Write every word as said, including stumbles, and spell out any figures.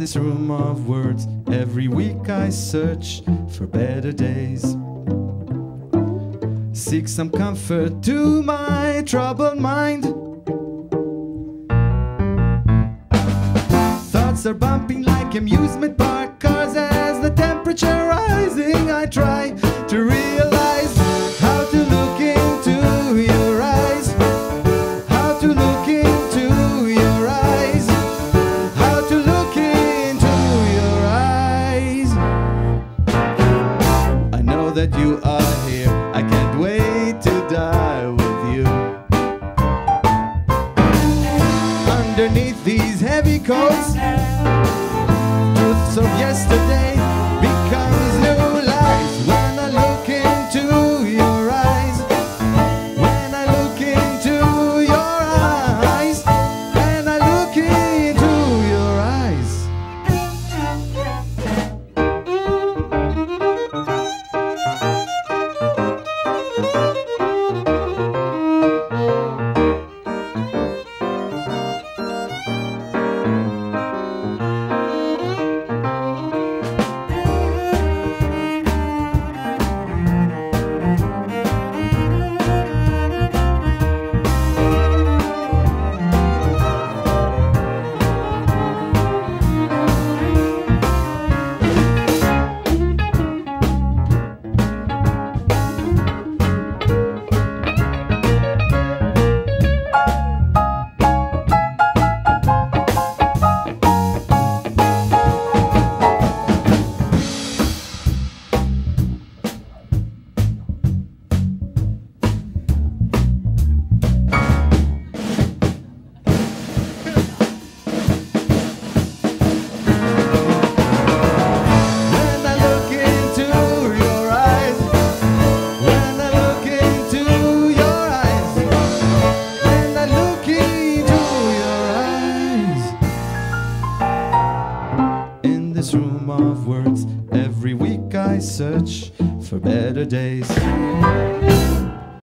this room of words, every week I search for better days. Seek some comfort to my troubled mind. Thoughts are bumping like amusement park cars. As the temperature rising, I try to realize how to look into your eyes, how to look into your eyes, how to look into your eyes. I know that you are here, I can't wait to die with you. Underneath these heavy coats, truths of yesterday becomes new lies. When I look into your eyes, when I look into your eyes, when I look into your eyes. Search for better days.